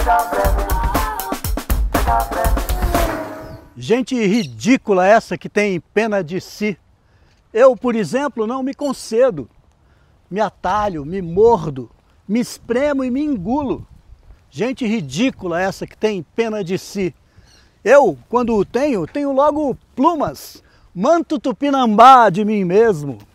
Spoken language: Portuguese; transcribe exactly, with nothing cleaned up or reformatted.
Gente ridícula essa que tem pena de si. Eu, por exemplo, não me concedo. Me atalho, me mordo, me espremo e me engulo. Gente ridícula essa que tem pena de si. Eu, quando o tenho, tenho logo plumas, manto tupinambá de mim mesmo.